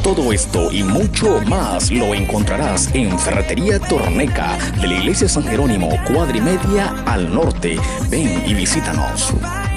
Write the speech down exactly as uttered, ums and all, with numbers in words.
Todo esto y mucho más lo encontrarás en Ferretería Torneca de la Iglesia San Jerónimo, cuadra y media al norte. Ven y visítanos.